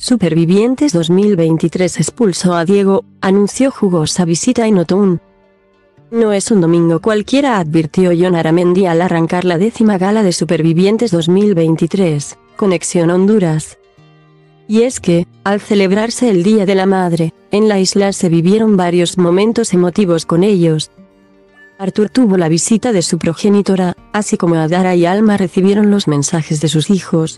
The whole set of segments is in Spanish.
Supervivientes 2023 expulsó a Diego, anunció jugosa visita en Otún. No es un domingo cualquiera, advirtió Jon Aramendi al arrancar la 10ª gala de Supervivientes 2023, Conexión Honduras. Y es que, al celebrarse el Día de la Madre, en la isla se vivieron varios momentos emotivos con ellos. Artur tuvo la visita de su progenitora, así como Adara y Alma recibieron los mensajes de sus hijos.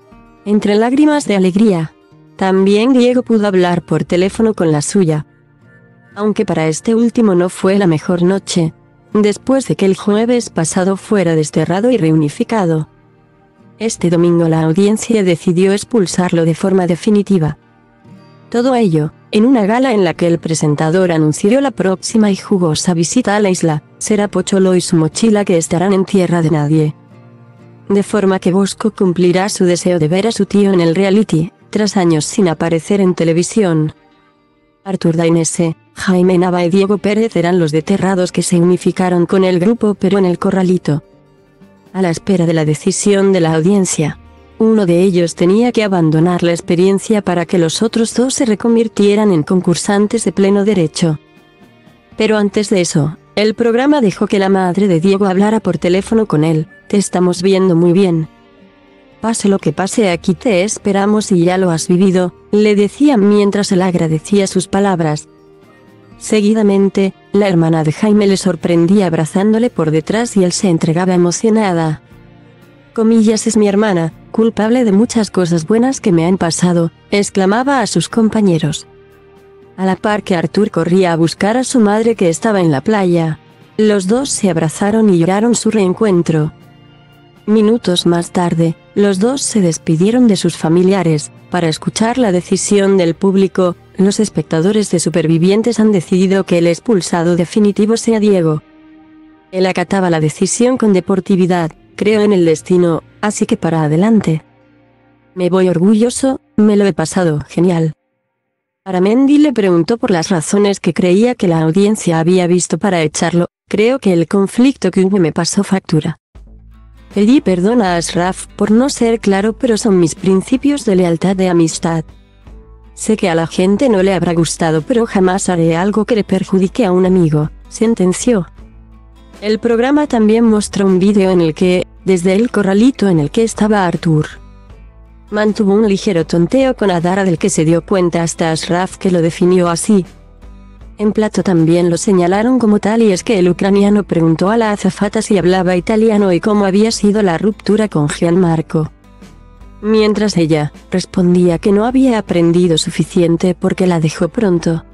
Entre lágrimas de alegría. También Diego pudo hablar por teléfono con la suya. Aunque para este último no fue la mejor noche, después de que el jueves pasado fuera desterrado y reunificado. Este domingo la audiencia decidió expulsarlo de forma definitiva. Todo ello, en una gala en la que el presentador anunció la próxima y jugosa visita a la isla, será Pocholo y su mochila que estarán en tierra de nadie. De forma que Bosco cumplirá su deseo de ver a su tío en el reality, tras años sin aparecer en televisión. Artur Dainese, Jaime Nava y Diego Pérez eran los desterrados que se unificaron con el grupo pero en el corralito. A la espera de la decisión de la audiencia. Uno de ellos tenía que abandonar la experiencia para que los otros dos se reconvirtieran en concursantes de pleno derecho. Pero antes de eso, el programa dejó que la madre de Diego hablara por teléfono con él. Te estamos viendo muy bien. Pase lo que pase, aquí te esperamos y ya lo has vivido, le decía mientras él agradecía sus palabras. Seguidamente, la hermana de Jaime le sorprendía abrazándole por detrás y él se entregaba emocionada. Comillas, es mi hermana, culpable de muchas cosas buenas que me han pasado, exclamaba a sus compañeros. A la par que Artur corría a buscar a su madre que estaba en la playa. Los dos se abrazaron y lloraron su reencuentro. Minutos más tarde, los dos se despidieron de sus familiares. Para escuchar la decisión del público, los espectadores de Supervivientes han decidido que el expulsado definitivo sea Diego. Él acataba la decisión con deportividad, creo en el destino, así que para adelante. Me voy orgulloso, me lo he pasado genial. Aramendi le preguntó por las razones que creía que la audiencia había visto para echarlo. Creo que el conflicto que hubo me pasó factura. Pedí perdón a Ashraf por no ser claro, pero son mis principios de lealtad, de amistad. Sé que a la gente no le habrá gustado, pero jamás haré algo que le perjudique a un amigo, sentenció. El programa también mostró un vídeo en el que, desde el corralito en el que estaba Artur, mantuvo un ligero tonteo con Adara del que se dio cuenta hasta Ashraf, que lo definió así. En plato también lo señalaron como tal, y es que el ucraniano preguntó a la azafata si hablaba italiano y cómo había sido la ruptura con Gianmarco. Mientras ella respondía que no había aprendido suficiente porque la dejó pronto.